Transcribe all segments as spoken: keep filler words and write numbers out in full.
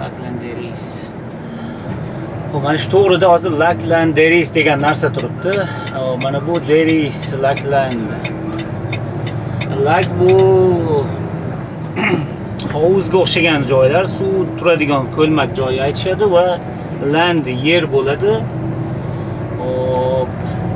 Lacklanderis. Mana shu to'g'rida hozir Lacklanderis degan narsa turibdi. Mana bu Deris, Lackland. Lak bu hovuzga o'xshagan joylar, suv turadigan ko'lmak joy aytishadi va land yer bo'ladi. Hop.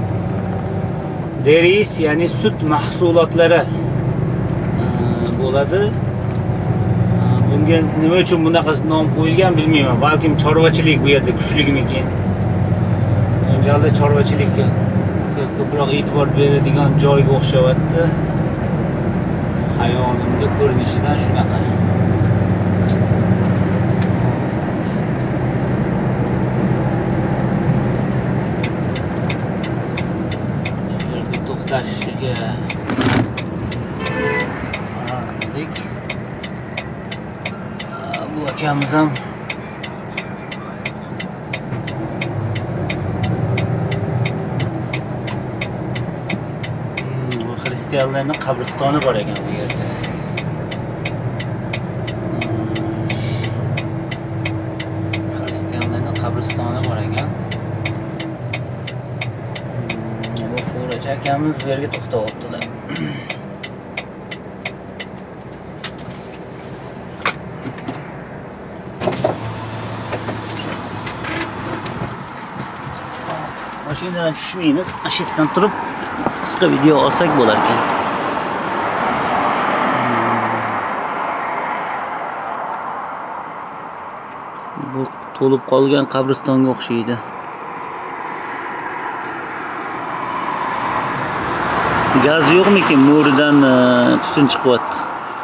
Deris ya'ni sut mahsulotlari bo'ladi. Bunga nima uchun bunaqa nom qo'yilgan bilmayman. Balkim chorvachilik bu yerda kuchligimikin. Mo'ljalda chorvachilikka ko'proq e'tibor beradigan joyga o'xshayapti. Hayolimda ko'rinishidan shunaqa. Shu yerga to'xtashiga qarardik. Bu akamiz ham Hristiyanlarning qabristoni bor ekan bu yerda. Hristiyanlarning qabristoni bor ekan. Bu Furachi akamiz bu yerga to'xtayaptilar. Mashinadan tushmaymiz. Ashitdan turib qisqa video olsak bo'lar ekan. Bu to'lib qolgan qabristonga o'xshaydi. Gaz yo'qmikin? Mo'ridan tutun chiqyapti.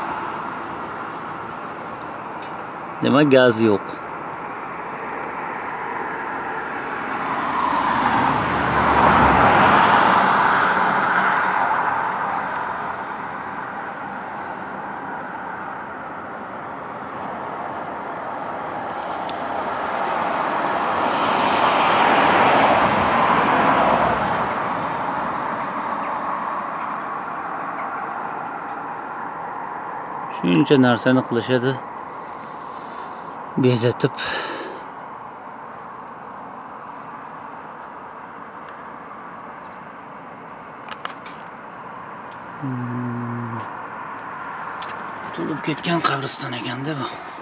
Demak, gaz yo'q. Shuncha narsani qilishadi. Bezatib. To'lib ketgan qabriston ekanda bu.